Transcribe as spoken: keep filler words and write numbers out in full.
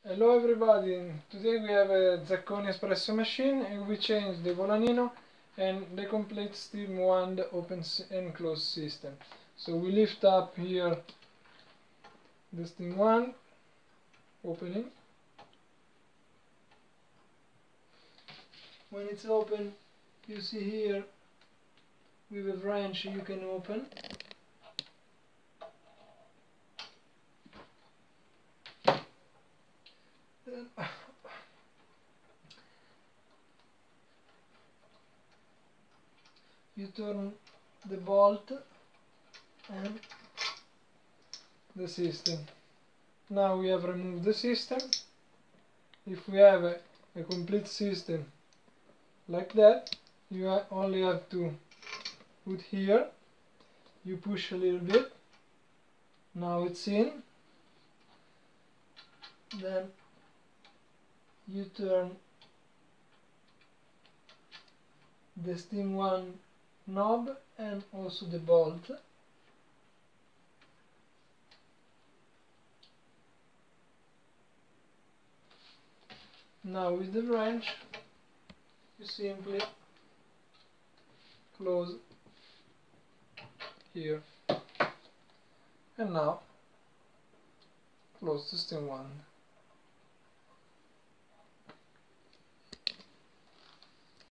Hello everybody, today we have a Zacconi espresso machine and we change the Volanino and the complete steam wand open and close system. So we lift up here the steam wand, opening. When it's open, you see here with a wrench you can open. You turn the bolt and the system. Now we have removed the system. If we have a, a complete system like that, you ha only have to put here, you push a little bit, now it's in, then you turn the steam wand knob and also the bolt. Now with the wrench you simply close here and now close the steam wand.